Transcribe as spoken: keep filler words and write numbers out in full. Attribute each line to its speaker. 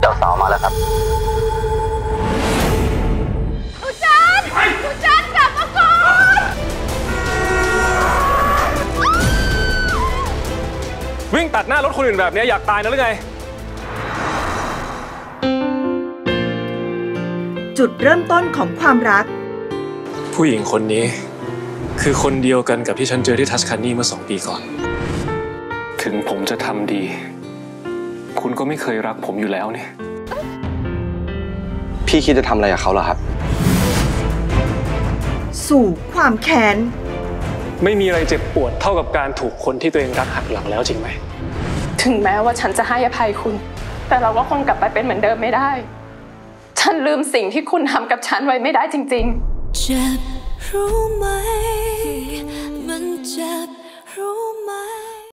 Speaker 1: จ้าสาวมาแล้วครับ
Speaker 2: หนูจันหนูจันกลับมาก่อน
Speaker 3: วิ่งตัดหน้ารถคนอื่นแบบนี้อยากตายนะหรือไง
Speaker 4: จุดเริ่มต้นของความรัก
Speaker 3: ผู้หญิงคนนี้คือคนเดียวกันกับที่ฉันเจอที่ทัสคานีเมื่อสองปีก่อนถึงผมจะทำดีคุณก็ไม่เคยรักผมอยู่แล้วเนี่ย
Speaker 5: พี่คิดจะทำอะไรกับเขาเหรอครับ
Speaker 4: สู่ความแค้น
Speaker 3: ไม่มีอะไรเจ็บปวดเท่ากับการถูกคนที่ตัวเองรักหักหลังแล้วจริงไหม
Speaker 2: ถึงแม้ว่าฉันจะให้อภัยคุณแต่เราก็คงกลับไปเป็นเหมือนเดิมไม่ได้ฉันลืมสิ่งที่คุณทำกับฉันไว้ไม่ได้จริงๆเจ็บรู้ไหมมันเจ็บรู้ไหม